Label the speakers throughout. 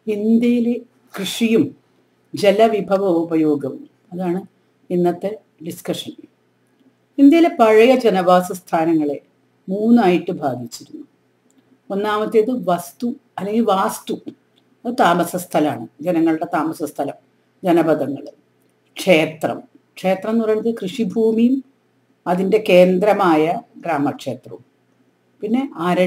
Speaker 1: ഇന്ത്യയിലെ കൃഷിയും ജലവിഭവ ഉപയോഗവും അതാണ് ഇന്നത്തെ ഡിസ്കഷൻ. ഇന്ത്യയിലെ പഴയ ജനവാസ സ്ഥാനങ്ങളെ മൂന്നായിട്ട് ഭാഗിച്ചിരുന്നു. ഒന്നാമത്തേത് വസ്തു അല്ലെങ്കിൽ വാസ്തു, അത് താമസ സ്ഥലമാണ്, ജനങ്ങളുടെ താമസ സ്ഥലം, ജനപദങ്ങൾ. ക്ഷേത്രം എന്ന് പറയുന്നത് കൃഷിഭൂമിയും അതിൻ്റെ കേന്ദ്രമായ ഗ്രാമക്ഷേത്രവും. പിന്നെ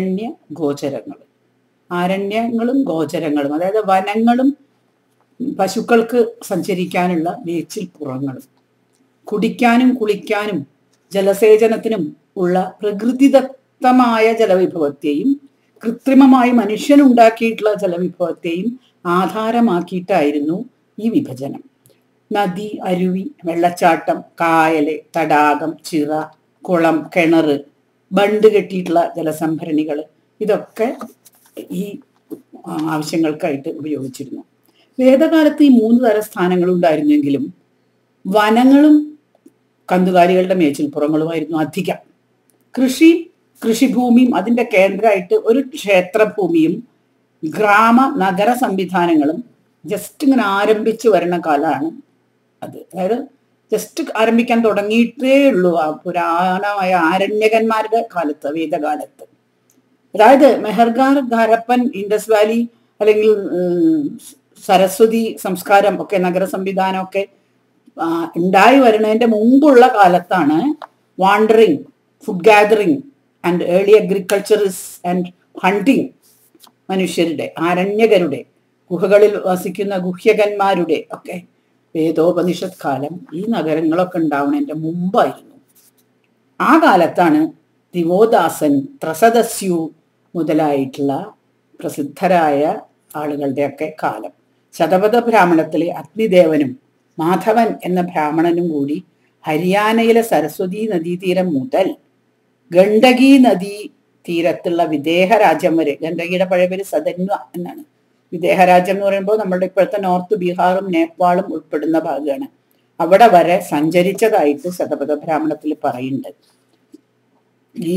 Speaker 1: ആരണ്യങ്ങളും ഗോചരങ്ങളും, അതായത് വനങ്ങളും പശുക്കൾക്ക് സഞ്ചരിക്കാനുള്ള മേച്ചിൽപ്പുറങ്ങളും. കുടിക്കാനും കുളിക്കാനും ജലസേചനത്തിനും ഉള്ള പ്രകൃതിദത്തമായ ജലവിഭവത്തെയും കൃത്രിമമായി മനുഷ്യനുണ്ടാക്കിയിട്ടുള്ള ജലവിഭവത്തെയും ആധാരമാക്കിയിട്ടായിരുന്നു ഈ വിഭജനം. നദി, അരുവി, വെള്ളച്ചാട്ടം, കായല്, തടാകം, ചിറ, കുളം, കിണർ, ബണ്ട് കെട്ടിയിട്ടുള്ള ജലസംഭരണികൾ, ഇതൊക്കെ ഈ ആവശ്യങ്ങൾക്കായിട്ട് ഉപയോഗിച്ചിരുന്നു. വേദകാലത്ത് ഈ 3 തരം സ്ഥാനങ്ങളുണ്ടായിരുന്നെങ്കിലും വനങ്ങളും കന്നുകാലികളുടെ മേച്ചിൽപ്പുറങ്ങളുമായിരുന്നു അധികം. കൃഷിഭൂമിയും അതിൻ്റെ കേന്ദ്രമായിട്ട് ഒരു ക്ഷേത്രഭൂമിയും നഗര സംവിധാനങ്ങളും ജസ്റ്റ് ഇങ്ങനെ ആരംഭിച്ചു വരുന്ന കാലമാണ് അത്. അതായത് ജസ്റ്റ് ആരംഭിക്കാൻ തുടങ്ങിയിട്ടേ ഉള്ളൂ ആ പുരാണമായ ആരണ്യകന്മാരുടെ കാലത്ത്, വേദകാലത്ത്. അതായത് മെഹർഗാർ, ഹാരപ്പൻ, ഇൻഡസ് വാലി അല്ലെങ്കിൽ സരസ്വതി സംസ്കാരം ഒക്കെ, നഗര സംവിധാനം ഒക്കെ ഉണ്ടായി വരുന്നതിൻ്റെ മുമ്പുള്ള കാലത്താണ് wandering, food gathering and early agriculturists and hunting മനുഷ്യരുടെ, ആരണ്യകരുടെ, ഗുഹകളിൽ വസിക്കുന്ന ഗുഹ്യകന്മാരുടെ ഒക്കെ വേദോപനിഷത്ത് കാലം ഈ നഗരങ്ങളൊക്കെ ഉണ്ടാവുന്നതിൻ്റെ മുമ്പായിരുന്നു. ആ കാലത്താണ് ദിവോദാസൻ, ത്രസദസ്യു മുതലായിട്ടുള്ള പ്രസിദ്ധരായ ആളുകളുടെയൊക്കെ കാലം. ശതപഥ ബ്രാഹ്മണത്തിലെ അഗ്നിദേവനും മാധവൻ എന്ന ബ്രാഹ്മണനും കൂടി ഹരിയാനയിലെ സരസ്വതി നദീതീരം മുതൽ ഗണ്ഡകി നദീ തീരത്തുള്ള വിദേഹ രാജ്യം വരെ, ഗണ്ഡകിയുടെ പഴയ പേര് സദന്വ എന്നാണ്. വിദേഹ രാജ്യം എന്ന് പറയുമ്പോൾ നമ്മുടെ ഇപ്പോഴത്തെ നോർത്ത് ബീഹാറും നേപ്പാളും ഉൾപ്പെടുന്ന ഭാഗമാണ്. അവിടെ വരെ സഞ്ചരിച്ചതായിട്ട് ശതപഥ ബ്രാഹ്മണത്തിൽ പറയുന്നുണ്ട്. ഈ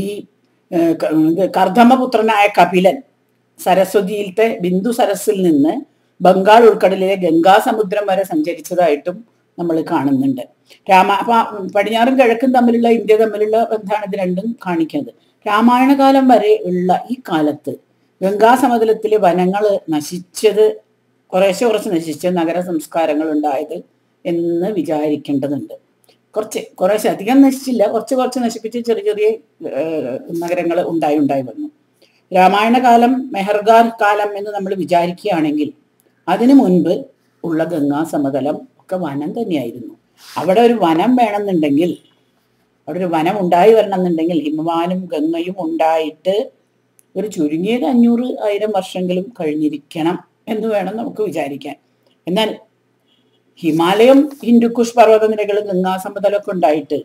Speaker 1: കർദമപുത്രനായ കപിലൻ സരസ്വതിയിലത്തെ ബിന്ദു സരസിൽ നിന്ന് ബംഗാൾ ഉൾക്കടലിലെ ഗംഗാസമുദ്രം വരെ സഞ്ചരിച്ചതായിട്ടും നമ്മൾ കാണുന്നുണ്ട്. പടിഞ്ഞാറും കിഴക്കും തമ്മിലുള്ള, ഇന്ത്യ തമ്മിലുള്ള ബന്ധമാണ് ഇത് രണ്ടും കാണിക്കുന്നത്. രാമായണകാലം വരെ ഉള്ള ഈ കാലത്ത് ഗംഗാസമതലത്തിലെ വനങ്ങൾ നശിച്ചത്, കുറച്ച് നശിച്ച് നഗര സംസ്കാരങ്ങൾ ഉണ്ടായത് എന്ന് വിചാരിക്കേണ്ടതുണ്ട്. കുറേശ്ശെ അധികം നശിച്ചില്ല, കുറച്ച് നശിപ്പിച്ച് ചെറിയ ചെറിയ നഗരങ്ങൾ ഉണ്ടായി വന്നു. രാമായണകാലം മെഹർഗാർ കാലം എന്ന് നമ്മൾ വിചാരിക്കുകയാണെങ്കിൽ അതിനു മുൻപ് ഉള്ള ഗംഗാസമതലം ഒക്കെ വനം തന്നെയായിരുന്നു. അവിടെ ഒരു വനം വേണമെന്നുണ്ടെങ്കിൽ, അവിടെ ഒരു വനം ഉണ്ടായി വരണമെന്നുണ്ടെങ്കിൽ ഹിമവാനും ഗംഗയും ഉണ്ടായിട്ട് ഒരു ചുരുങ്ങിയത് 500,000 വർഷമെങ്കിലും കഴിഞ്ഞിരിക്കണം എന്ന് വേണം നമുക്ക് വിചാരിക്കാൻ. എന്നാൽ ഹിമാലയം, ഹിന്ദുക്കുഷ് പർവ്വതനിരകളും ഗംഗാസമതലമൊക്കെ ഉണ്ടായിട്ട്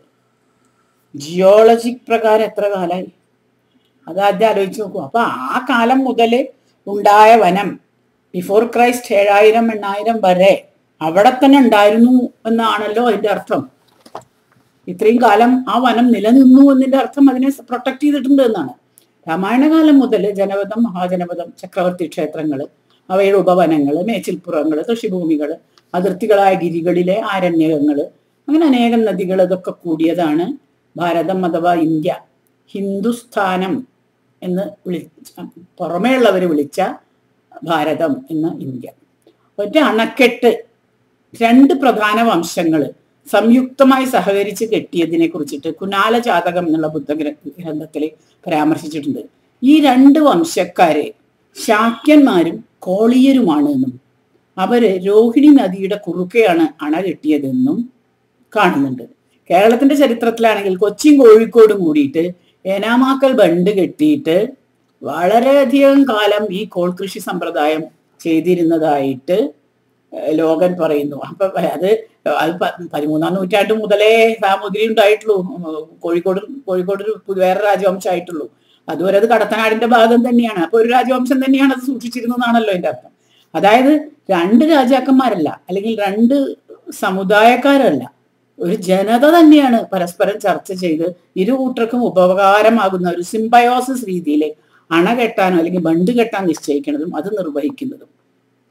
Speaker 1: ജിയോളജിക് പ്രകാരം എത്ര കാലമായി? അത് ആദ്യം ആലോചിച്ച് നോക്കൂ. അപ്പൊ ആ കാലം മുതൽ ഉണ്ടായ വനം ബിഫോർ ക്രൈസ്റ്റ് 7000-8000 വരെ അവിടെ തന്നെ ഉണ്ടായിരുന്നു എന്നാണല്ലോ അതിന്റെ അർത്ഥം. ഇത്രയും കാലം ആ വനം നിലനിന്നു എന്നതിന്റെ അർത്ഥം അതിനെ പ്രൊട്ടക്ട് ചെയ്തിട്ടുണ്ട് എന്നാണ്. രാമായണകാലം മുതൽ ജനപദം, മഹാജനപദം, ചക്രവർത്തി ക്ഷേത്രങ്ങൾ, അവയുടെ ഉപവനങ്ങൾ, മേച്ചിൽപ്പുറങ്ങൾ, കൃഷിഭൂമികൾ, അതിർത്തികളായ ഗിരികളിലെ ആരണ്യകങ്ങൾ, അങ്ങനെ അനേകം നദികൾ, ഇതൊക്കെ കൂടിയതാണ് ഭാരതം അഥവാ ഇന്ത്യ. ഹിന്ദുസ്ഥാനം എന്ന് പുറമേ ഉള്ളവർ വിളിച്ച ഭാരതം എന്ന ഇന്ത്യ. ഒറ്റ അണക്കെട്ട് 2 പ്രധാന വംശങ്ങൾ സംയുക്തമായി സഹകരിച്ച് കെട്ടിയതിനെ കുറിച്ചിട്ട് കുനാല ജാതകം എന്നുള്ള ബുദ്ധഗ്രന്ഥത്തിൽ പരാമർശിച്ചിട്ടുണ്ട്. ഈ 2 വംശക്കാരെ ശാക്യന്മാരും കോളിയരുമാണ് എന്നും അവര് രോഹിണി നദിയുടെ കുറുക്കെയാണ് അണ കെട്ടിയതെന്നും കാണുന്നുണ്ട്. കേരളത്തിന്റെ ചരിത്രത്തിലാണെങ്കിൽ കൊച്ചിയും കോഴിക്കോടും കൂടിയിട്ട് ഏനാമാക്കൽ ബണ്ട് കെട്ടിയിട്ട് വളരെയധികം കാലം ഈ കോൾ കൃഷി സമ്പ്രദായം ചെയ്തിരുന്നതായിട്ട് ലോകൻ പറയുന്നു. അപ്പൊ അത് 13-ാം നൂറ്റാണ്ട് മുതലേ സാമുദ്രി ഉണ്ടായിട്ടുള്ളൂ. കോഴിക്കോട് വേറെ രാജവംശമായിട്ടുള്ളൂ. അതുവരെ അത് കടത്തനാടിന്റെ ഭാഗം തന്നെയാണ്. അപ്പൊ ഒരു രാജവംശം തന്നെയാണ് അത് സൂക്ഷിച്ചിരുന്നതാണല്ലോ എൻ്റെ അർത്ഥം. അതായത് 2 രാജാക്കന്മാരല്ല, അല്ലെങ്കിൽ 2 സമുദായക്കാരല്ല, ഒരു ജനത തന്നെയാണ് പരസ്പരം ചർച്ച ചെയ്ത് ഇരു കൂട്ടർക്കും ഉപകാരമാകുന്ന ഒരു സിംബയോസിസ് രീതിയിൽ അണ കെട്ടാനോ അല്ലെങ്കിൽ ബണ്ട് കെട്ടാൻ നിശ്ചയിക്കുന്നതും അത് നിർവഹിക്കുന്നതും.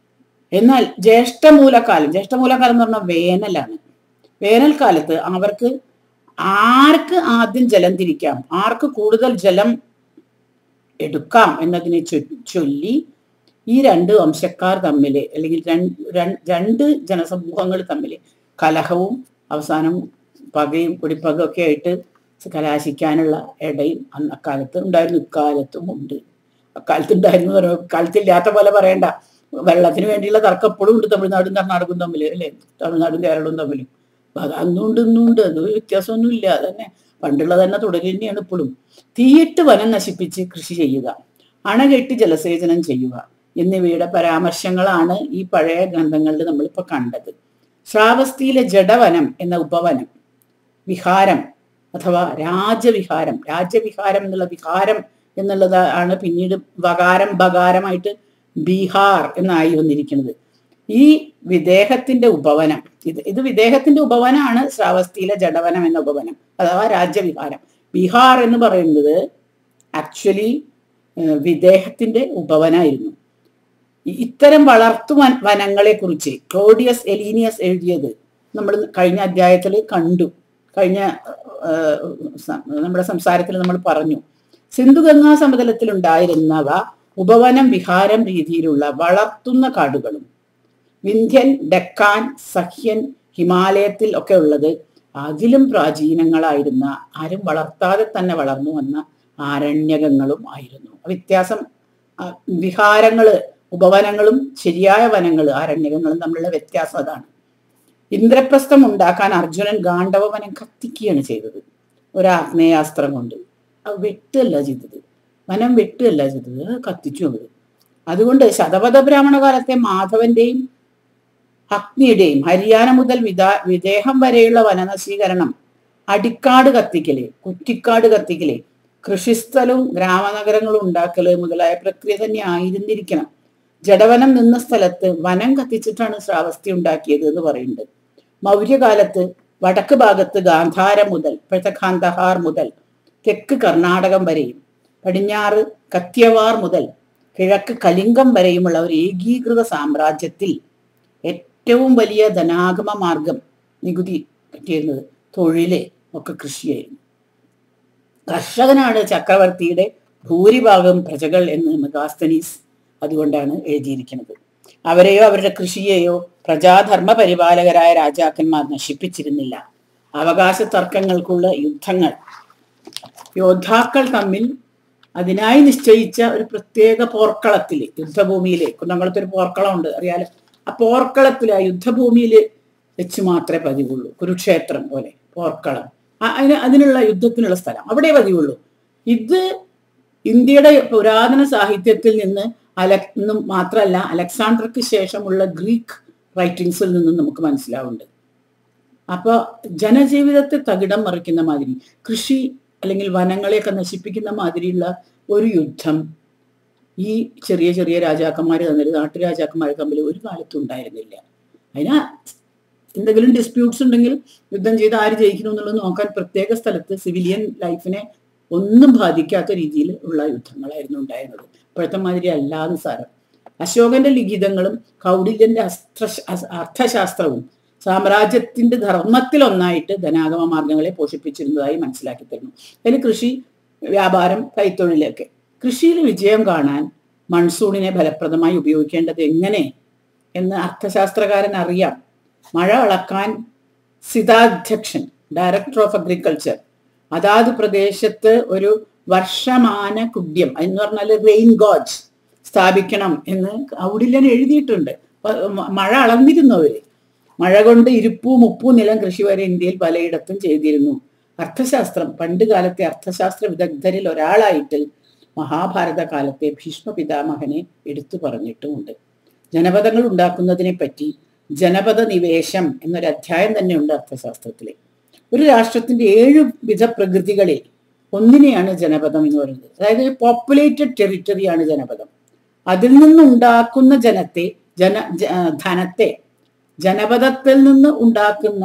Speaker 1: എന്നാൽ ജ്യേഷ്ഠമൂലക്കാലം എന്ന് പറഞ്ഞാൽ വേനലാണ്. വേനൽക്കാലത്ത് അവർക്ക് ആർക്ക് ആദ്യം ജലം തിരിക്കാം, ആർക്ക് കൂടുതൽ ജലം എടുക്കാം എന്നതിനെ ചൊല്ലി ഈ രണ്ട് വംശക്കാർ തമ്മിൽ, അല്ലെങ്കിൽ രണ്ട് ജനസമൂഹങ്ങൾ തമ്മിൽ കലഹവും അവസാനം പകയും കുടിപ്പകയും ഒക്കെ ആയിട്ട് കലാശിക്കാനുള്ള ഇടയിൽ അക്കാലത്ത് ഉണ്ടായിരുന്നു, ഇക്കാലത്തും ഉണ്ട്. അക്കാലത്ത് ഉണ്ടായിരുന്നു പറയുമ്പോൾ കാലത്തില്ലാത്ത പോലെ പറയണ്ട. വെള്ളത്തിന് വേണ്ടിയുള്ള തർക്കം എപ്പോഴും ഉണ്ട് തമിഴ്നാടും കർണാടകവും തമ്മിൽ, അല്ലേ? തമിഴ്നാടും കേരളവും തമ്മിൽ. അത് അന്നുണ്ട് ഇന്നുണ്ട്, അത് വ്യത്യാസമൊന്നും ഇല്ല. അതന്നെ പണ്ടുള്ളത് തന്നെ തുടരുക തന്നെയാണ് ഇപ്പോഴും. തീയിട്ട് വനം നശിപ്പിച്ച് കൃഷി ചെയ്യുക, അണകെട്ടി ജലസേചനം ചെയ്യുക എന്നിവയുടെ പരാമർശങ്ങളാണ് ഈ പഴയ ഗ്രന്ഥങ്ങളിൽ നമ്മളിപ്പോൾ കണ്ടത്. ശ്രാവസ്തിയിലെ ജഡവനം എന്ന ഉപവനം വിഹാരം അഥവാ രാജവിഹാരം എന്നുള്ള വിഹാരം എന്നുള്ളത് ആണ് പിന്നീട് ബകാരമായിട്ട് ബീഹാർ എന്നായി വന്നിരിക്കുന്നത്. ഈ വിദേഹത്തിന്റെ ഉപവനം, ഇത് വിദേഹത്തിന്റെ ഉപവനമാണ് ശ്രാവസ്തിയിലെ ജഡവനം എന്ന ഉപവനം അഥവാ രാജ്യവിഹാരം. ബീഹാർ എന്ന് പറയുന്നത് ആക്ച്വലി വിദേഹത്തിന്റെ ഉപവനായിരുന്നു. ഇത്തരം വളർത്തു വനങ്ങളെ കുറിച്ച് ക്ലോഡിയസ് എലീനിയസ് എഴുതിയത് നമ്മൾ കഴിഞ്ഞ അധ്യായത്തിൽ കണ്ടു. കഴിഞ്ഞ നമ്മുടെ സംസാരത്തിൽ നമ്മൾ പറഞ്ഞു. സിന്ധുഗംഗാ സമതലത്തിൽ ഉണ്ടായിരുന്നവ ഉപവനം വിഹാരം രീതിയിലുള്ള വളർത്തുന്ന കാടുകളും, വിന്ധ്യൻ, ഡെക്കാൻ, സഹ്യൻ, ഹിമാലയത്തിൽ ഒക്കെ ഉള്ളത് അതിലും പ്രാചീനങ്ങളായിരുന്ന, ആരും വളർത്താതെ തന്നെ വളർന്നു വന്ന ആരണ്യകങ്ങളും ആയിരുന്നു. വ്യത്യാസം വിഹാരങ്ങള്, ഉപവനങ്ങളും ശരിയായ വനങ്ങള്, ആരണ്യകങ്ങളും തമ്മിലുള്ള വ്യത്യാസം അതാണ്. ഇന്ദ്രപ്രസ്ഥം ഉണ്ടാക്കാൻ അർജുനൻ ഗാണ്ഡവ വനം കത്തിക്കുകയാണ് ചെയ്തത്, ഒരാഗ്നേയാസ്ത്രം കൊണ്ട്. അത് വെട്ടുകയല്ല ചെയ്തത്, വനം വെട്ടുകയല്ല ചെയ്തത്, കത്തിച്ചു അവർ. അതുകൊണ്ട് ശതപഥ ബ്രാഹ്മണ കാലത്തെ മാധവന്റെയും അഗ്നിയുടെയും ഹരിയാന മുതൽ വിദേഹം വരെയുള്ള വനനശീകരണം, അടിക്കാട് കത്തിക്കല്, കുറ്റിക്കാട് കത്തിക്കല്, കൃഷിസ്ഥലവും ഗ്രാമനഗരങ്ങളും ഉണ്ടാക്കല് മുതലായ പ്രക്രിയ തന്നെ ആയിരുന്നിരിക്കണം. ജഡവനം നിന്ന സ്ഥലത്ത് വനം കത്തിച്ചിട്ടാണ് ശ്രാവസ്തി ഉണ്ടാക്കിയത് എന്ന് പറയുന്നുണ്ട്. മൗര്യകാലത്ത് വടക്ക് ഭാഗത്ത് ഗാന്ധാരം മുതൽ, ഇപ്പോഴത്തെ ഖാന്ദഹാർ മുതൽ തെക്ക് കർണാടകം വരെയും, പടിഞ്ഞാറ് കത്യവാർ മുതൽ കിഴക്ക് കലിംഗം വരെയുമുള്ള ഒരു ഏകീകൃത സാമ്രാജ്യത്തിൽ ഏറ്റവും വലിയ ധനാഗമ മാർഗം, നികുതി പറ്റിയിരുന്നത്, തൊഴില് ഒക്കെ കൃഷിയായിരുന്നു. കർഷകനാണ് ചക്രവർത്തിയുടെ ഭൂരിഭാഗം പ്രജകൾ എന്ന് മെഗാസ്തനീസ് അതുകൊണ്ടാണ് എഴുതിയിരിക്കുന്നത്. അവരെയോ അവരുടെ കൃഷിയെയോ പ്രജാധർമ്മ പരിപാലകരായ രാജാക്കന്മാർ നശിപ്പിച്ചിരുന്നില്ല. അവകാശ തർക്കങ്ങൾക്കുള്ള യോദ്ധാക്കൾ തമ്മിൽ അതിനായി നിശ്ചയിച്ച ഒരു പ്രത്യേക പോർക്കളത്തിൽ, യുദ്ധഭൂമിയിൽ, കുന്നംകുളത്തൊരു പോർക്കളമുണ്ട് അറിയാലോ, ആ പോർക്കളത്തിൽ, ആ യുദ്ധഭൂമിയിൽ വെച്ച് മാത്രമേ പതിവുള്ളൂ. കുരുക്ഷേത്രം പോലെ പോർക്കളം, അതിനുള്ള യുദ്ധത്തിനുള്ള സ്ഥലം അവിടെ പതിവുള്ളൂ. ഇത് ഇന്ത്യയുടെ പുരാതന സാഹിത്യത്തിൽ നിന്ന് മാത്രമല്ല, അലക്സാണ്ടർക്ക് ശേഷമുള്ള ഗ്രീക്ക് റൈറ്റിങ്സിൽ നിന്നും നമുക്ക് മനസ്സിലാവുന്നുണ്ട്. അപ്പൊ ജനജീവിതത്തെ തകിടം മറിക്കുന്ന മാതിരി, കൃഷി അല്ലെങ്കിൽ വനങ്ങളെയൊക്കെ നശിപ്പിക്കുന്ന മാതിരിയുള്ള ഒരു യുദ്ധം ഈ ചെറിയ ചെറിയ രാജാക്കന്മാർ തമ്മിൽ, നാട്ടുരാജാക്കന്മാർ തമ്മിൽ ഒരു കാലത്തും ഉണ്ടായിരുന്നില്ല. അതിന് എന്തെങ്കിലും ഡിസ്പ്യൂട്ട്സ് ഉണ്ടെങ്കിൽ യുദ്ധം ചെയ്ത് ആര് ജയിക്കുന്നു എന്നുള്ളത് നോക്കാൻ പ്രത്യേക സ്ഥലത്ത് സിവിലിയൻ ലൈഫിനെ ഒന്നും ബാധിക്കാത്ത രീതിയിൽ ഉള്ള യുദ്ധങ്ങളായിരുന്നു ഉണ്ടായിരുന്നത്. ഇപ്പോഴത്തെ മാതിരി അല്ലാന്ന് സാരം. അശോകന്റെ ലിഖിതങ്ങളും കൗടില്യന്റെ അർത്ഥശാസ്ത്രവും സാമ്രാജ്യത്തിന്റെ ധർമ്മത്തിൽ ഒന്നായിട്ട് ധനാഗമ മാർഗങ്ങളെ പോഷിപ്പിച്ചിരുന്നതായി മനസ്സിലാക്കി തരുന്നു. അതിൽ കൃഷി, വ്യാപാരം, കൈത്തൊഴിലൊക്കെ. കൃഷിയിൽ വിജയം കാണാൻ മൺസൂണിനെ ഫലപ്രദമായി ഉപയോഗിക്കേണ്ടത് എങ്ങനെ എന്ന് അർത്ഥശാസ്ത്രകാരൻ അറിയാം. മഴ അളക്കാൻ സിതാധ്യക്ഷൻ, ഡയറക്ടർ ഓഫ് അഗ്രികൾച്ചർ, അതാത് പ്രദേശത്ത് ഒരു വർഷമാന കുഡ്യം എന്ന് പറഞ്ഞാൽ റെയിൻ ഗോഡ്സ് സ്ഥാപിക്കണം എന്ന് കൗടില്യൻ എഴുതിയിട്ടുണ്ട്. മഴ അളന്നിരുന്നു അവര്. മഴ കൊണ്ട് ഇരുപ്പും ഉപ്പും നിലം കൃഷി വരെ ഇന്ത്യയിൽ പലയിടത്തും ചെയ്തിരുന്നു. അർത്ഥശാസ്ത്രം പണ്ട് കാലത്തെ അർത്ഥശാസ്ത്ര വിദഗ്ധരിൽ ഒരാളായിട്ട് മഹാഭാരത കാലത്തെ ഭീഷ്മ പിതാമഹനെ എടുത്തു പറഞ്ഞിട്ടുമുണ്ട്. ജനപദങ്ങൾ ഉണ്ടാക്കുന്നതിനെ പറ്റി ജനപദ നിവേശം എന്നൊരു അധ്യായം തന്നെ ഉണ്ട് അർത്ഥശാസ്ത്രത്തിലെ. ഒരു രാഷ്ട്രത്തിന്റെ 7 വിധ പ്രകൃതികളിൽ ഒന്നിനെയാണ് ജനപദം എന്ന് പറയുന്നത്. അതായത് പോപ്പുലേറ്റഡ് ടെറിട്ടറിയാണ് ജനപദം. അതിൽ നിന്നുണ്ടാക്കുന്ന ധനത്തെ, ജനപദത്തിൽ നിന്ന് ഉണ്ടാക്കുന്ന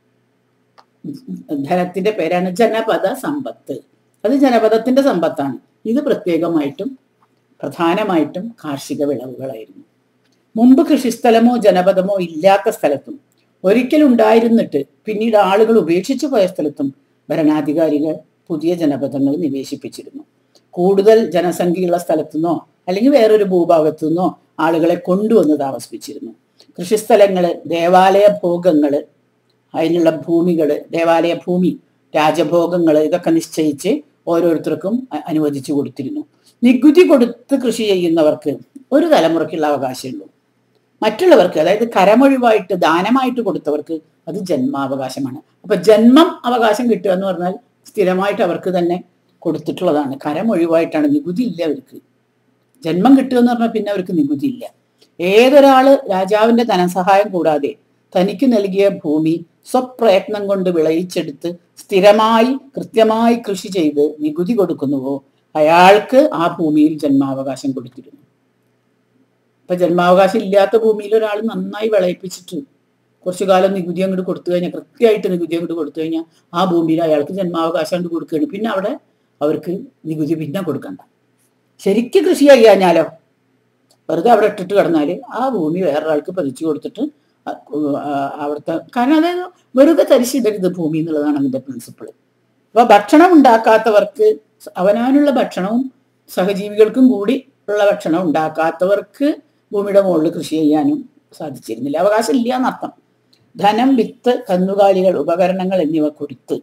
Speaker 1: ധനത്തിന്റെ പേരാണ് ജനപദ സമ്പത്ത്. അത് ജനപദത്തിന്റെ സമ്പത്താണ്. ഇത് പ്രത്യേകമായിട്ടും പ്രധാനമായിട്ടും കാർഷിക വിളവുകളായിരുന്നു. മുമ്പ് കൃഷിസ്ഥലമോ ജനപദമോ ഇല്ലാത്ത സ്ഥലത്തും ഒരിക്കലുണ്ടായിരുന്നിട്ട് പിന്നീട് ആളുകൾ ഉപേക്ഷിച്ചു പോയ സ്ഥലത്തും ഭരണാധികാരികൾ പുതിയ ജനപദങ്ങൾ നിവേശിപ്പിച്ചിരുന്നു. കൂടുതൽ ജനസംഖ്യയുള്ള സ്ഥലത്തുനിന്നോ അല്ലെങ്കിൽ വേറൊരു ഭൂഭാഗത്തു നിന്നോ ആളുകളെ കൊണ്ടുവന്ന് താമസിപ്പിച്ചിരുന്നു. കൃഷിസ്ഥലങ്ങള്, ദേവാലയ ഭോഗങ്ങള്, അതിനുള്ള ഭൂമികള്, ദേവാലയ ഭൂമി, രാജഭോഗങ്ങള് ഇതൊക്കെ നിശ്ചയിച്ച് ഓരോരുത്തർക്കും അനുവദിച്ചു കൊടുത്തിരുന്നു. നികുതി കൊടുത്ത് കൃഷി ചെയ്യുന്നവർക്ക് ഒരു തലമുറയ്ക്കുള്ള അവകാശമുള്ളൂ. മറ്റുള്ളവർക്ക്, അതായത് കരമൊഴിവായിട്ട് ദാനമായിട്ട് കൊടുത്തവർക്ക് അത് ജന്മാവകാശമാണ്. അപ്പൊ ജന്മം അവകാശം കിട്ടുക എന്ന് പറഞ്ഞാൽ സ്ഥിരമായിട്ട് അവർക്ക് തന്നെ കൊടുത്തിട്ടുള്ളതാണ്. കരമൊഴിവായിട്ടാണ്, നികുതി ഇല്ല അവർക്ക്. ജന്മം കിട്ടുക എന്ന് പറഞ്ഞാൽ പിന്നെ അവർക്ക് നികുതി ഇല്ല. ഏതൊരാള് രാജാവിന്റെ ധനസഹായം കൂടാതെ തനിക്ക് നൽകിയ ഭൂമി സ്വപ്രയത്നം കൊണ്ട് വിളയിച്ചെടുത്ത് സ്ഥിരമായി കൃത്യമായി കൃഷി ചെയ്ത് നികുതി കൊടുക്കുന്നുവോ അയാൾക്ക് ആ ഭൂമിയിൽ ജന്മാവകാശം കൊടുത്തിരുന്നു. ഇപ്പൊ ജന്മാവകാശം ഇല്ലാത്ത ഭൂമിയിൽ ഒരാൾ നന്നായി വിളയിപ്പിച്ചിട്ട് കുറച്ചു കാലം നികുതി അങ്ങോട്ട് കൊടുത്തു കഴിഞ്ഞാൽ, കൃത്യമായിട്ട് നികുതി അങ്ങോട്ട് കൊടുത്തു കഴിഞ്ഞാൽ ആ ഭൂമിയിൽ അയാൾക്ക് ജന്മാവകാശം കൊണ്ട് കൊടുക്കുകയാണ്. പിന്നെ അവിടെ അവർക്ക് നികുതി പിന്നെ കൊടുക്കണ്ട. ശരിക്കും കൃഷി ചെയ്യാഞ്ഞാലോ വെറുതെ അവിടെ ഇട്ടിട്ട് കിടന്നാല് ആ ഭൂമി വേറൊരാൾക്ക് പതിച്ചു കൊടുത്തിട്ട് അവിടുത്തെ, കാരണം അതായത് വെറുതെ തരിശിടരുത് ഭൂമി എന്നുള്ളതാണ് അതിന്റെ പ്രിൻസിപ്പിൾ. അപ്പൊ ഭക്ഷണം ഉണ്ടാക്കാത്തവർക്ക്, അവനവനുള്ള ഭക്ഷണവും സഹജീവികൾക്കും കൂടി ഉള്ള ഭക്ഷണം ഉണ്ടാക്കാത്തവർക്ക് ഭൂമിയുടെ മുകളിൽ കൃഷി ചെയ്യാനും സാധിച്ചിരുന്നില്ല. അവകാശം ഇല്ല എന്നർത്ഥം. ധനം, വിത്ത്, കന്നുകാലികൾ, ഉപകരണങ്ങൾ എന്നിവ കൊടുത്ത്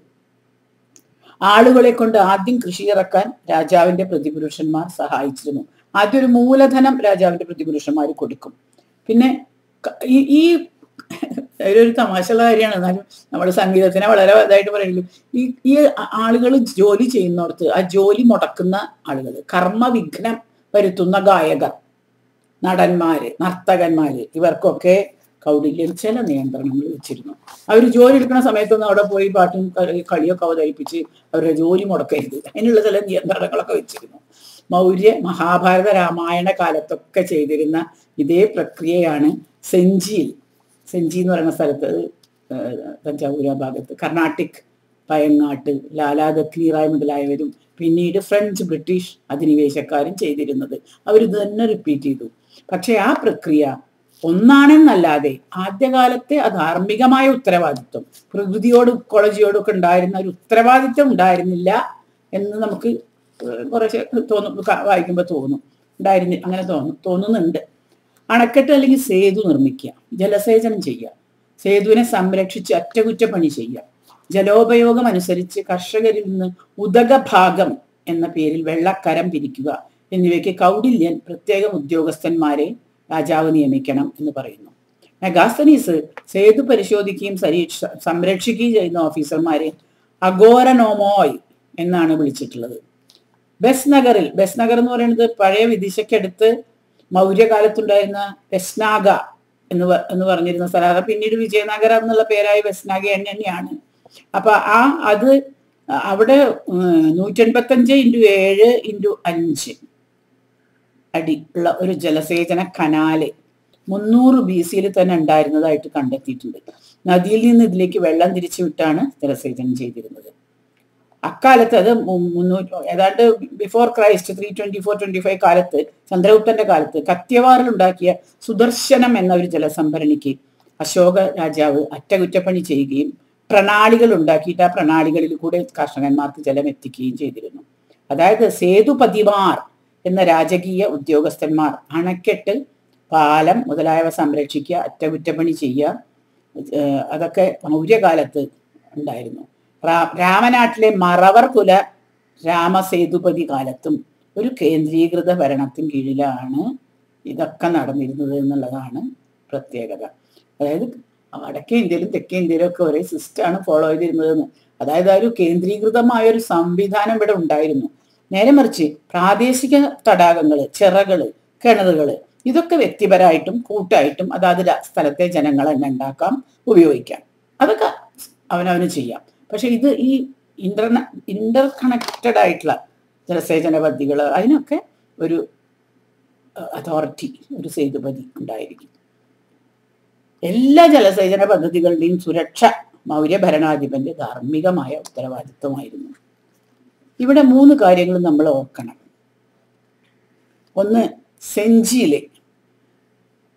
Speaker 1: ആളുകളെ കൊണ്ട് ആദ്യം കൃഷി ഇറക്കാൻ രാജാവിന്റെ പ്രതിപുരുഷന്മാർ സഹായിച്ചിരുന്നു. ആദ്യം ഒരു മൂലധനം രാജാവിന്റെ പ്രതിപുരുഷന്മാർ കൊടുക്കും. പിന്നെ ഈ ഒരു തമാശയുള്ള കാര്യമാണ്, എന്നാലും നമ്മുടെ സംഗീതത്തിനെ വളരെ ഇതായിട്ട് പറയുള്ളൂ. ഈ ആളുകൾ ജോലി ചെയ്യുന്നിടത്ത് ആ ജോലി മുടക്കുന്ന ആളുകൾ, കർമ്മവിഘ്നം വരുത്തുന്ന ഗായകർ, നടന്മാര്, നർത്തകന്മാര്, ഇവർക്കൊക്കെ കൗടില്യൻ ചില നിയന്ത്രണങ്ങൾ വെച്ചിരുന്നു. അവർ ജോലി എടുക്കുന്ന സമയത്തൊന്നും അവിടെ പോയി പാട്ടും കളിയൊക്കെ അവതരിപ്പിച്ച് അവരുടെ ജോലി മുടക്കരുത്, അതിനുള്ള ചില നിയന്ത്രണങ്ങളൊക്കെ വെച്ചിരുന്നു. മൗര്യ, മഹാഭാരത, രാമായണ കാലത്തൊക്കെ ചെയ്തിരുന്ന ഇതേ പ്രക്രിയയാണ് സെഞ്ചി എന്ന് പറയുന്ന സ്ഥലത്ത്, തഞ്ചാവൂര ഭാഗത്ത്, കർണാട്ടിക്, പയങ്ങാട്ട്, ലാലാ ദഖ്നി റായ് മുതലായവരും പിന്നീട് ഫ്രഞ്ച്, ബ്രിട്ടീഷ് അധിനിവേശക്കാരും ചെയ്തിരുന്നത്. അവരിത് തന്നെ റിപ്പീറ്റ് ചെയ്തു. പക്ഷെ ആ പ്രക്രിയ ഒന്നാണെന്നല്ലാതെ ആദ്യകാലത്തെ അധാർമികമായ ഉത്തരവാദിത്വം, പ്രകൃതിയോടും ഇക്കോളജിയോടും ഒക്കെ ഉണ്ടായിരുന്ന ഒരു ഉത്തരവാദിത്വം ഉണ്ടായിരുന്നില്ല എന്ന് നമുക്ക് കുറച്ച് വായിക്കുമ്പോൾ ഉണ്ടായിരുന്നു, അങ്ങനെ തോന്നുന്നുണ്ട്. അണക്കെട്ട് അല്ലെങ്കിൽ സേതു നിർമ്മിക്കുക, ജലസേചനം ചെയ്യുക, സേതുവിനെ സംരക്ഷിച്ച് അറ്റകുറ്റപ്പണി ചെയ്യുക, ജലോപയോഗം അനുസരിച്ച് കർഷകരിൽ നിന്ന് ഉദകഭാഗം എന്ന പേരിൽ വെള്ളക്കരം പിരിക്കുക എന്നിവയ്ക്ക് കൗടില്യൻ പ്രത്യേകം ഉദ്യോഗസ്ഥന്മാരെ രാജാവ് നിയമിക്കണം എന്ന് പറയുന്നു. മെഗാസ്തനീസ് സേതു പരിശോധിക്കുകയും സംരക്ഷിക്കുകയും ചെയ്യുന്ന ഓഫീസർമാരെ അഗോരനോമോയ് എന്നാണ് വിളിച്ചിട്ടുള്ളത്. ബസ് നഗർ എന്ന് പറയുന്നത് പഴയ വിദിശയ്ക്കടുത്ത് മൗര്യകാലത്തുണ്ടായിരുന്ന വെസ്നാഗ എന്ന് പറഞ്ഞിരുന്ന സ്ഥലം, പിന്നീട് വിജയനഗര എന്നുള്ള പേരായി വെസ്നാഗ തന്നെയാണ്. അപ്പൊ അത് അവിടെ 185x7x5 അടി ഉള്ള ഒരു ജലസേചന കനാല് 300 BC തന്നെ ഉണ്ടായിരുന്നതായിട്ട് കണ്ടെത്തിയിട്ടുണ്ട്. നദിയിൽ നിന്ന് ഇതിലേക്ക് വെള്ളം തിരിച്ചു വിട്ടാണ് ജലസേചനം ചെയ്തിരുന്നത്. അക്കാലത്ത് അത് ഏതാണ്ട് ബിഫോർ ക്രൈസ്റ്റ് 324-25 കാലത്ത്, ചന്ദ്രഗുപ്തന്റെ കാലത്ത് കത്യവാറിൽ ഉണ്ടാക്കിയ സുദർശനം എന്ന ഒരു ജലസംഭരണിക്ക് അശോക രാജാവ് അറ്റകുറ്റപ്പണി ചെയ്യുകയും പ്രണാളികൾ ഉണ്ടാക്കിയിട്ട് ആ പ്രണാളികളിൽ കൂടെ കർഷകന്മാർക്ക് ജലം എത്തിക്കുകയും ചെയ്തിരുന്നു. അതായത് സേതുപതിമാർ എന്ന രാജകീയ ഉദ്യോഗസ്ഥന്മാർ അണക്കെട്ട്, പാലം മുതലായവ സംരക്ഷിക്കുക, അറ്റകുറ്റപ്പണി ചെയ്യുക, അതൊക്കെ മൗര്യകാലത്ത് ഉണ്ടായിരുന്നു. രാമനാട്ടിലെ മറവർ കുല രാമസേതുപതി കാലത്തും ഒരു കേന്ദ്രീകൃത ഭരണത്തിന് കീഴിലാണ് ഇതൊക്കെ നടന്നിരുന്നത് എന്നുള്ളതാണ് പ്രത്യേകത. അതായത് വടക്കേ ഇന്ത്യയിലും തെക്കേ ഇന്ത്യയിലും ഒക്കെ ഒരേ സിസ്റ്റമാണ് ഫോളോ ചെയ്തിരുന്നതെന്ന്. അതായത് ആ ഒരു കേന്ദ്രീകൃതമായ ഒരു സംവിധാനം ഇവിടെ ഉണ്ടായിരുന്നു. നേരെ മറിച്ച് പ്രാദേശിക തടാകങ്ങള്, ചിറകള്, കിണറുകള് ഇതൊക്കെ വ്യക്തിപരമായിട്ടും കൂട്ടായിട്ടും അതാത് സ്ഥലത്തെ ജനങ്ങൾ തന്നെ ഉണ്ടാക്കാം, ഉപയോഗിക്കാം, അതൊക്കെ അവനവന് ചെയ്യാം. പക്ഷെ ഇത് ഈ ഇന്റർ കണക്റ്റഡ് ആയിട്ടുള്ള ജലസേചന പദ്ധതികൾ, അതിനൊക്കെ ഒരു അതോറിറ്റി, ഒരു സേതുപതി ഉണ്ടായിരിക്കും. എല്ലാ ജലസേചന പദ്ധതികളുടെയും സുരക്ഷ മൗര്യ ഭരണാധിപന്റെ ധാർമ്മികമായ ഉത്തരവാദിത്വമായിരുന്നു. ഇവിടെ 3 കാര്യങ്ങൾ നമ്മൾ ഓർക്കണം. ഒന്ന്, സെഞ്ചിയിലെ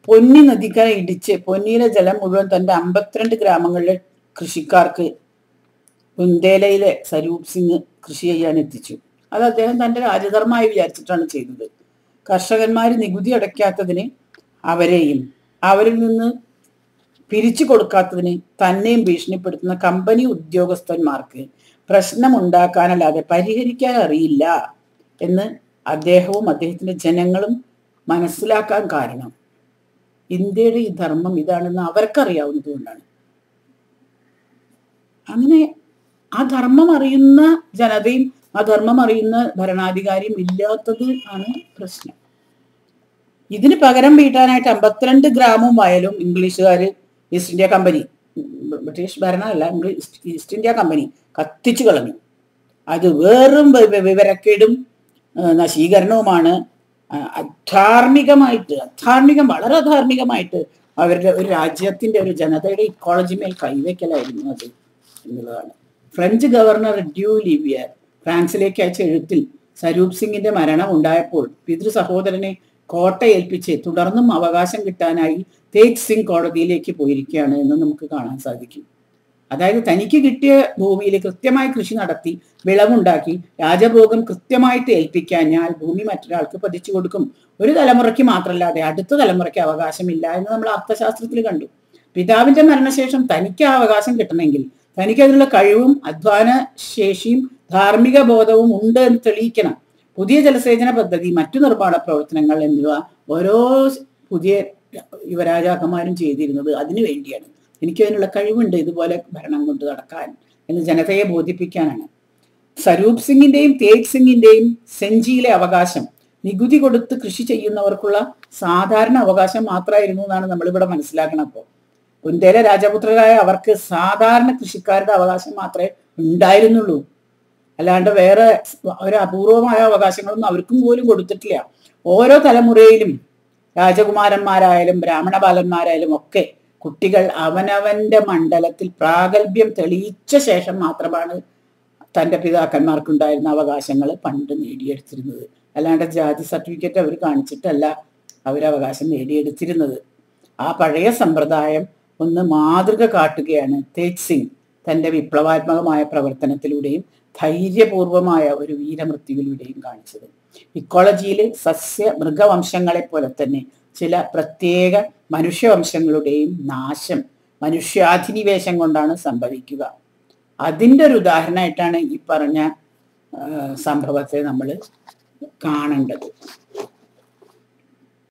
Speaker 1: പൊന്നി നദിക്കര ഇടിച്ച് പൊന്നിയിലെ ജലം മുഴുവൻ തന്റെ 52 ഗ്രാമങ്ങളിലെ കൃഷിക്കാർക്ക് ബുന്ദേലയിലെ സ്വരൂപ് സിംഗ് കൃഷി ചെയ്യാൻ എത്തിച്ചു. അത് അദ്ദേഹം തന്റെ രാജധർമ്മമായി വിചാരിച്ചിട്ടാണ് ചെയ്തത്. കർഷകന്മാർ നികുതി അടയ്ക്കാത്തതിന് അവരെയും അവരിൽ നിന്ന് പിരിച്ചു കൊടുക്കാത്തതിന് തന്നെയും ഭീഷണിപ്പെടുത്തുന്ന കമ്പനി ഉദ്യോഗസ്ഥന്മാർക്ക് പ്രശ്നമുണ്ടാക്കാനല്ലാതെ പരിഹരിക്കാൻ അറിയില്ല എന്ന് അദ്ദേഹവും അദ്ദേഹത്തിന്റെ ജനങ്ങളും മനസ്സിലാക്കാൻ കാരണം ഇന്ത്യയുടെ ഈ ധർമ്മം ഇതാണെന്ന് അവർക്കറിയാവുന്നത് കൊണ്ടാണ്. അങ്ങനെ ആ ധർമ്മം അറിയുന്ന ജനതയും ആ ധർമ്മം അറിയുന്ന ഭരണാധികാരിയും ഇല്ലാത്തത് ആണ് പ്രശ്നം. ഇതിന് പകരം വീട്ടാനായിട്ട് 52 ഗ്രാമവും വയലും ഇംഗ്ലീഷുകാര് ഈസ്റ്റ് ഇന്ത്യ കമ്പനി, ബ്രിട്ടീഷ് ഭരണമല്ല, ഈസ്റ്റ് ഇന്ത്യ കമ്പനി കത്തിച്ചു കളഞ്ഞു. അത് വെറും വിവരക്കേടും നശീകരണവുമാണ്. വളരെ അധാർമികമായിട്ട് അവരുടെ ഒരു രാജ്യത്തിന്റെ ഒരു ജനതയുടെ ഇക്കോളജി മേൽ കൈവയ്ക്കലായിരുന്നു അത് എന്നുള്ളതാണ്. ഫ്രഞ്ച് ഗവർണർ ഡ്യൂ ലിവിയർ ഫ്രാൻസിലേക്ക് അയച്ച എഴുത്തിൽ സ്വരൂപ് സിംഗിന്റെ മരണം ഉണ്ടായപ്പോൾ പിതൃ സഹോദരനെ കോട്ട ഏൽപ്പിച്ച് തുടർന്നും അവകാശം കിട്ടാനായി തേജ് സിംഗ് കോടതിയിലേക്ക് പോയിരിക്കുകയാണ് എന്ന് നമുക്ക് കാണാൻ സാധിക്കും. അതായത് തനിക്ക് കിട്ടിയ ഭൂമിയിൽ കൃത്യമായി കൃഷി നടത്തി വിളവുണ്ടാക്കി രാജഭോഗം കൃത്യമായിട്ട് ഏൽപ്പിക്കാഞ്ഞാൽ ഭൂമി മറ്റൊരാൾക്ക് പതിച്ചു കൊടുക്കും. ഒരു തലമുറയ്ക്ക് മാത്രമല്ലാതെ അടുത്ത തലമുറയ്ക്ക് അവകാശമില്ല എന്ന് നമ്മൾ അർത്ഥശാസ്ത്രത്തിൽ കണ്ടു. പിതാവിന്റെ മരണശേഷം തനിക്ക് ആ അവകാശം കിട്ടണമെങ്കിൽ തനിക്ക് അതിനുള്ള കഴിവും അധ്വാന ശേഷിയും ധാർമ്മിക ബോധവും ഉണ്ട് എന്ന് തെളിയിക്കണം. പുതിയ ജലസേചന പദ്ധതി, മറ്റു നിർമ്മാണ പ്രവർത്തനങ്ങൾ എന്നിവ ഓരോ പുതിയ യുവരാജാക്കന്മാരും ചെയ്തിരുന്നത് അതിനു വേണ്ടിയാണ്. എനിക്കതിനുള്ള കഴിവുണ്ട് ഇതുപോലെ ഭരണം കൊണ്ട് നടക്കാൻ എന്ന് ജനതയെ ബോധിപ്പിക്കാനാണ്. സ്വരൂപ് സിംഗിന്റെയും തേജ് സിംഗിന്റെയും സെഞ്ചിയിലെ അവകാശം നികുതി കൊടുത്ത് കൃഷി ചെയ്യുന്നവർക്കുള്ള സാധാരണ അവകാശം മാത്രമായിരുന്നു എന്നാണ് നമ്മളിവിടെ മനസ്സിലാക്കണം. അപ്പോൾ ബുന്ദേല രാജപുത്രരായ അവർക്ക് സാധാരണ കൃഷിക്കാരുടെ അവകാശം മാത്രമേ ഉണ്ടായിരുന്നുള്ളൂ. അല്ലാണ്ട് വേറെ ഒരു അപൂർവമായ അവകാശങ്ങളൊന്നും അവർക്കും പോലും കൊടുത്തിട്ടില്ല. ഓരോ തലമുറയിലും രാജകുമാരന്മാരായാലും ബ്രാഹ്മണ ബാലന്മാരായാലും ഒക്കെ കുട്ടികൾ അവനവന്റെ മണ്ഡലത്തിൽ പ്രാഗൽഭ്യം തെളിയിച്ച ശേഷം മാത്രമാണ് തൻ്റെ പിതാക്കന്മാർക്കുണ്ടായിരുന്ന അവകാശങ്ങൾ പണ്ട് നേടിയെടുത്തിരുന്നത്. അല്ലാണ്ട് ജാതി സർട്ടിഫിക്കറ്റ് അവർ കാണിച്ചിട്ടല്ല അവരവകാശം നേടിയെടുത്തിരുന്നത്. ആ പഴയ സമ്പ്രദായം ഒന്ന് മാതൃക കാട്ടുകയാണ് തേജ് സിംഗ് തൻ്റെ വിപ്ലവാത്മകമായ പ്രവർത്തനത്തിലൂടെയും ധൈര്യപൂർവമായ ഒരു വീരമൃത്യുവിലൂടെയും കാണിച്ചത്. ഇക്കോളജിയിൽ സസ്യ മൃഗവംശങ്ങളെ പോലെ തന്നെ ചില പ്രത്യേക മനുഷ്യവംശങ്ങളുടെയും നാശം മനുഷ്യാധിനിവേശം കൊണ്ടാണ് സംഭവിക്കുക. അതിൻ്റെ ഒരു ഉദാഹരണമായിട്ടാണ് ഈ പറഞ്ഞ സംഭവത്തെ നമ്മൾ കാണേണ്ടത്.